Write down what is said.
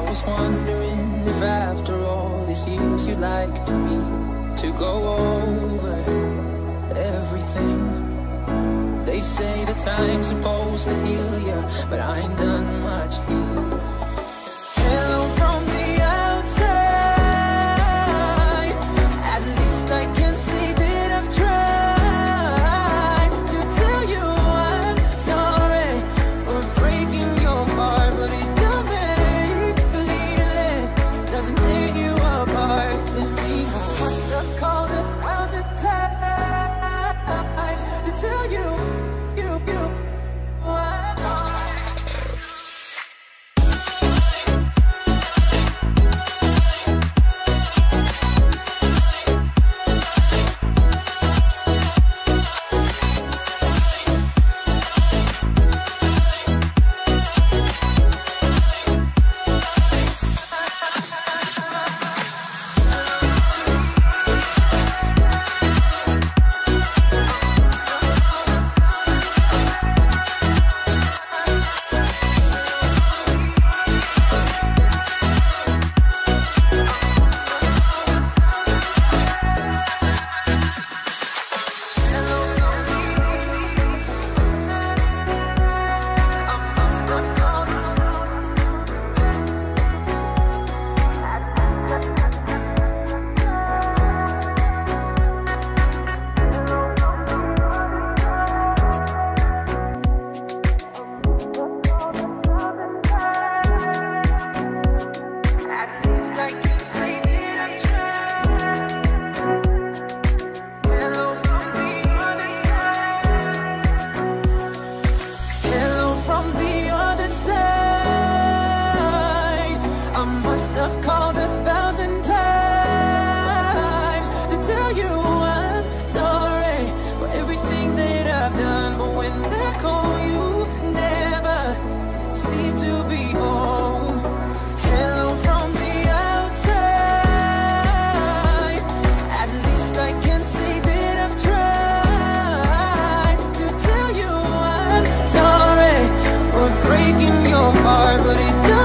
was wondering if after all these years you'd like me to go over everything. They say that time's supposed to heal ya, but I ain't done much here. Hello from the outside, at least I can see that I've tried to tell you I'm sorry for breaking your heart, but it don't matter, clearly doesn't tear you apart anymore. Must have called 1,000 times to tell you must have called 1,000 times to tell you I'm sorry for everything that I've done. But when I call, you never seem to be home. Hello from the outside, at least I can see that I've tried to tell you I'm sorry for breaking your heart, but it doesn't